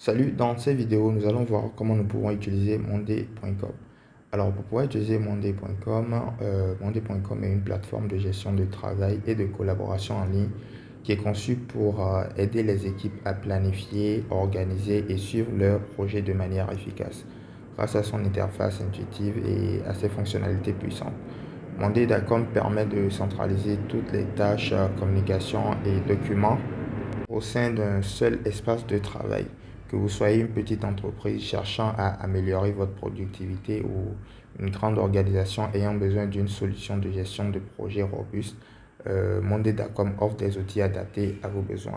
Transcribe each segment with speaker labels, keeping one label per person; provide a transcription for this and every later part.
Speaker 1: Salut, dans cette vidéo, nous allons voir comment nous pouvons utiliser monday.com. Alors, pour pouvoir utiliser monday.com, monday.com est une plateforme de gestion de travail et de collaboration en ligne qui est conçue pour aider les équipes à planifier, organiser et suivre leurs projets de manière efficace grâce à son interface intuitive et à ses fonctionnalités puissantes. Monday.com permet de centraliser toutes les tâches, communication et documents au sein d'un seul espace de travail. Que vous soyez une petite entreprise cherchant à améliorer votre productivité ou une grande organisation ayant besoin d'une solution de gestion de projet robuste, Monday.com offre des outils adaptés à vos besoins.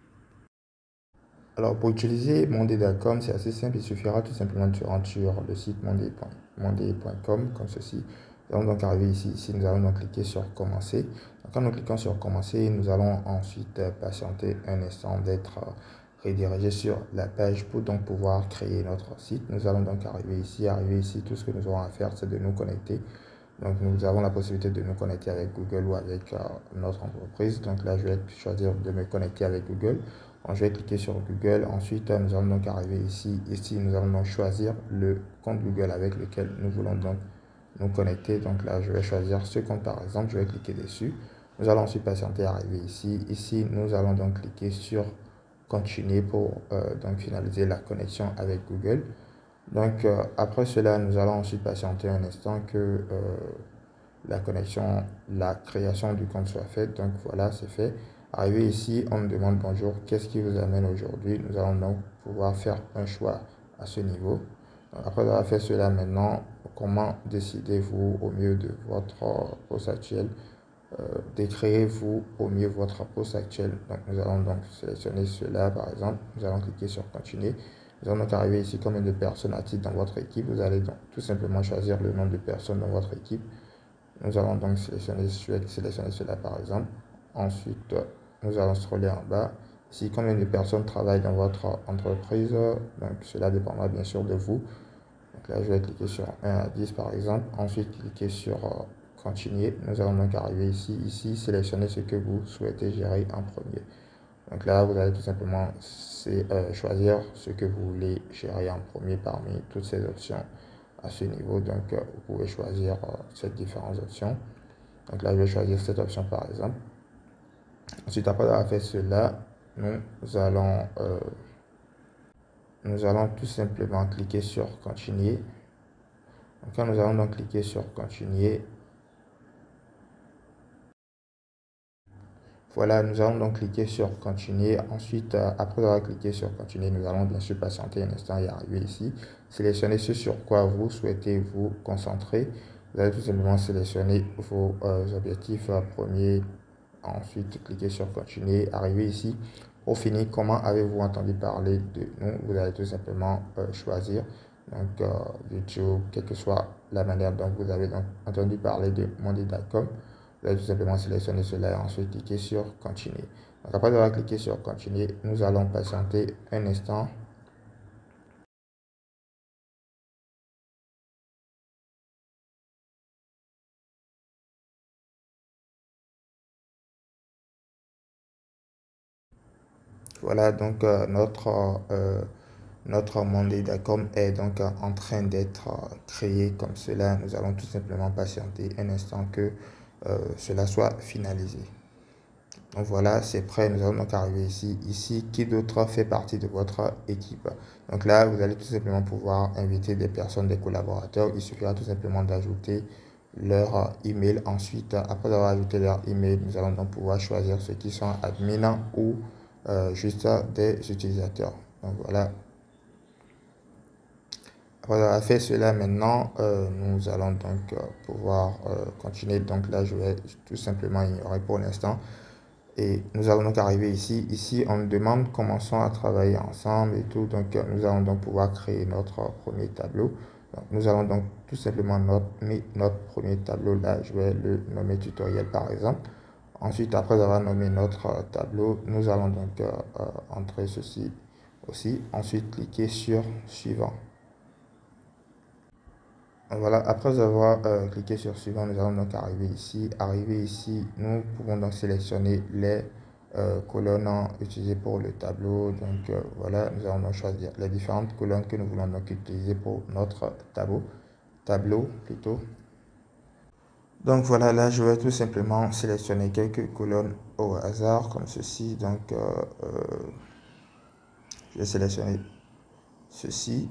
Speaker 1: Alors pour utiliser Monday.com, c'est assez simple, il suffira tout simplement de se rendre sur le site monday.com comme ceci. Nous allons donc arriver ici, nous allons donc cliquer sur commencer. Donc, quand nous cliquons sur commencer, nous allons ensuite patienter un instant d'être redirigé sur la page pour donc pouvoir créer notre site. Nous allons donc arriver ici, tout ce que nous aurons à faire, c'est de nous connecter. Donc nous avons la possibilité de nous connecter avec Google ou avec notre entreprise. Donc là, je vais choisir de me connecter avec Google. Donc, je vais cliquer sur Google. Ensuite, nous allons donc arriver ici. Ici, nous allons donc choisir le compte Google avec lequel nous voulons donc nous connecter. Donc là, je vais choisir ce compte par exemple. Je vais cliquer dessus. Nous allons ensuite patienter, arriver ici. Ici, nous allons donc cliquer sur continuer pour donc finaliser la connexion avec Google. Donc après cela, nous allons ensuite patienter un instant que la connexion, la création du compte soit faite. Donc voilà, c'est fait. Arrivé ici, on me demande bonjour, qu'est-ce qui vous amène aujourd'hui? Nous allons donc pouvoir faire un choix à ce niveau. Donc, après avoir fait cela maintenant, comment décidez-vous au mieux de votre poste actuel? Décréez-vous au mieux votre poste actuel. Donc nous allons donc sélectionner cela par exemple. Nous allons cliquer sur continuer. Nous allons donc arriver ici combien de personnes a-t-il dans votre équipe. Vous allez donc tout simplement choisir le nombre de personnes dans votre équipe. Nous allons donc sélectionner cela par exemple. Ensuite, nous allons scroller en bas. Ici, combien de personnes travaillent dans votre entreprise. Donc cela dépendra bien sûr de vous. Donc là, je vais cliquer sur 1 à 10 par exemple. Ensuite, cliquer sur continuer. Nous allons donc arriver ici, sélectionner ce que vous souhaitez gérer en premier. Donc là, vous allez tout simplement choisir ce que vous voulez gérer en premier parmi toutes ces options à ce niveau. Donc, vous pouvez choisir ces différentes options. Donc là, je vais choisir cette option par exemple. Ensuite, après avoir fait cela, nous allons tout simplement cliquer sur continuer. Donc, quand nous allons donc cliquer sur continuer, voilà, nous allons donc cliquer sur continuer. Ensuite, après avoir cliqué sur continuer, nous allons bien sûr patienter un instant et arriver ici. Sélectionnez ce sur quoi vous souhaitez vous concentrer. Vous allez tout simplement sélectionner vos objectifs premiers. Ensuite, cliquez sur continuer. Arriver ici. Pour finir, comment avez-vous entendu parler de nous? Vous allez tout simplement choisir. Donc, YouTube, quelle que soit la manière dont vous avez donc entendu parler de monday.com. Vous allez tout simplement sélectionner cela et ensuite cliquer sur continuer. Donc après avoir cliqué sur continuer, nous allons patienter un instant. Voilà, donc notre monday.com est donc en train d'être créé comme cela. Nous allons tout simplement patienter un instant que cela soit finalisé. Donc voilà, c'est prêt. Nous allons donc arriver ici. Ici, qui d'autre fait partie de votre équipe? Donc là, vous allez tout simplement pouvoir inviter des personnes, des collaborateurs. Il suffira tout simplement d'ajouter leur email. Ensuite, après avoir ajouté leur email, nous allons donc pouvoir choisir ceux qui sont admins ou juste des utilisateurs. Donc voilà. Après avoir fait cela maintenant, nous allons donc pouvoir continuer. Donc là, je vais tout simplement ignorer pour l'instant. Et nous allons donc arriver ici. Ici, on nous demande commençons à travailler ensemble et tout. Donc, nous allons donc pouvoir créer notre premier tableau. Donc, nous allons donc tout simplement notre premier tableau. Là, je vais le nommer tutoriel par exemple. Ensuite, après avoir nommé notre tableau, nous allons donc entrer ceci aussi. Ensuite, cliquer sur suivant. Voilà, après avoir cliqué sur suivant, nous allons donc arriver ici. Arriver ici, nous pouvons donc sélectionner colonnes utilisées pour le tableau. Donc voilà, nous allons donc choisir les différentes colonnes que nous voulons donc utiliser pour notre tableau plutôt. Donc voilà, là je vais tout simplement sélectionner quelques colonnes au hasard comme ceci. Donc je vais sélectionner ceci.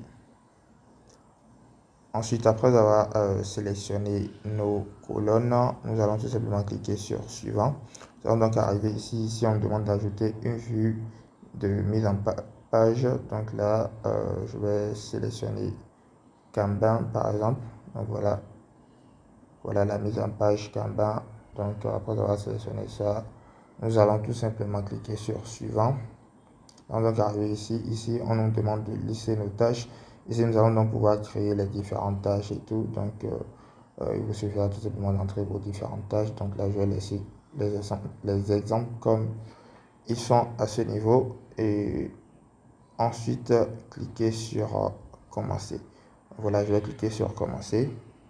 Speaker 1: Ensuite, après avoir sélectionné nos colonnes, nous allons tout simplement cliquer sur suivant. Nous allons donc arriver ici. Ici, on me demande d'ajouter une vue de mise en page. Donc là, je vais sélectionner Kanban par exemple. Donc voilà, voilà la mise en page Kanban. Donc après avoir sélectionné ça, nous allons tout simplement cliquer sur suivant. On va donc arriver ici. Ici, on nous demande de lister nos tâches. Ici, nous allons donc pouvoir créer les différentes tâches et tout. Donc, il vous suffira tout simplement d'entrer vos différentes tâches. Donc là, je vais laisser les exemples comme ils sont à ce niveau. Et ensuite, cliquer sur commencer. Voilà, je vais cliquer sur commencer.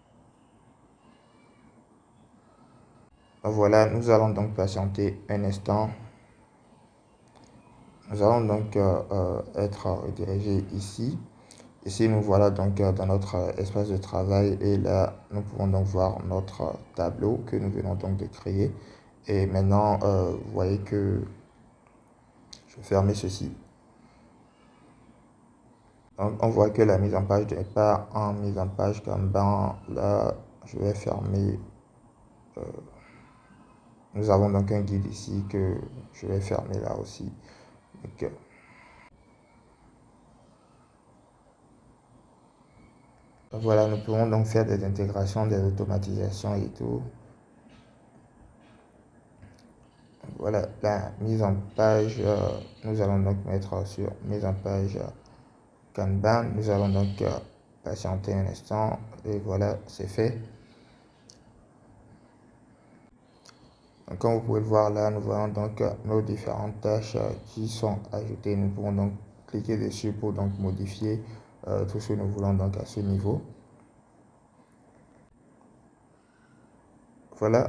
Speaker 1: Voilà, nous allons donc patienter un instant. Nous allons donc être redirigés ici. Ici, nous voilà donc dans notre espace de travail et là, nous pouvons donc voir notre tableau que nous venons donc de créer. Et maintenant, vous voyez que je vais fermer ceci. Donc, on voit que la mise en page n'est pas en mise en page Kanban. Là, je vais fermer. Nous avons donc un guide ici que je vais fermer là aussi. Donc, voilà, nous pouvons donc faire des intégrations, des automatisations et tout. Voilà la mise en page. Nous allons donc mettre sur mise en page Kanban. Nous allons donc patienter un instant et voilà, c'est fait. Donc, comme vous pouvez le voir là, nous voyons donc nos différentes tâches qui sont ajoutées. Nous pouvons donc cliquer dessus pour donc modifier tout ce que nous voulons donc à ce niveau. Voilà,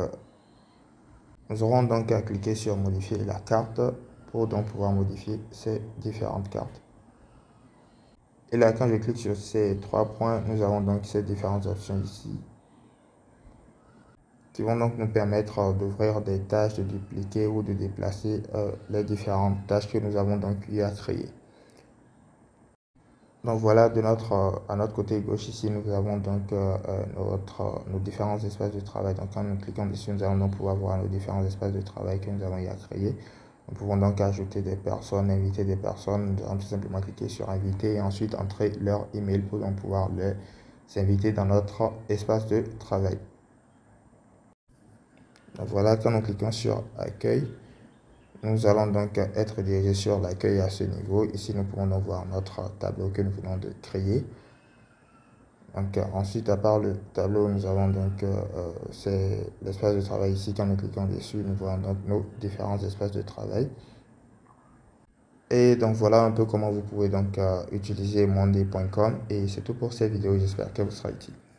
Speaker 1: nous aurons donc à cliquer sur modifier la carte pour donc pouvoir modifier ces différentes cartes. Et là, quand je clique sur ces 3 points, nous avons donc ces différentes options ici qui vont donc nous permettre d'ouvrir des tâches, de dupliquer ou de déplacer les différentes tâches que nous avons donc eu à créer. Donc voilà, à notre côté gauche ici, nous avons donc nos différents espaces de travail. Donc quand nous cliquons dessus, nous allons donc pouvoir voir nos différents espaces de travail que nous avons eu à créer. Nous pouvons donc ajouter des personnes, inviter des personnes. Nous allons tout simplement cliquer sur inviter et ensuite entrer leur email pour donc pouvoir les inviter dans notre espace de travail. Donc voilà, quand nous cliquons sur accueil, nous allons donc être dirigés sur l'accueil à ce niveau. Ici, nous pouvons donc voir notre tableau que nous venons de créer. Donc ensuite, à part le tableau, nous avons donc c'est l'espace de travail ici. Quand nous cliquons dessus, nous voyons donc nos différents espaces de travail. Et donc voilà un peu comment vous pouvez donc utiliser monday.com. Et c'est tout pour cette vidéo. J'espère qu'elle vous sera utile.